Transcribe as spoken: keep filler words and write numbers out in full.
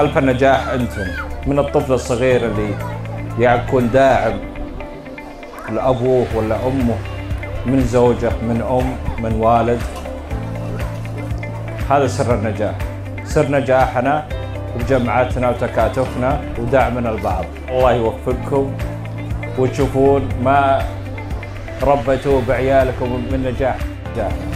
خلف النجاح أنتم، من الطفل الصغير اللي يكون داعم لأبوه ولا أمه، من زوجة، من أم، من والد. هذا سر النجاح، سر نجاحنا وجمعتنا وتكاتفنا ودعمنا البعض. الله يوفقكم وتشوفون ما ربيتوه بعيالكم من نجاح.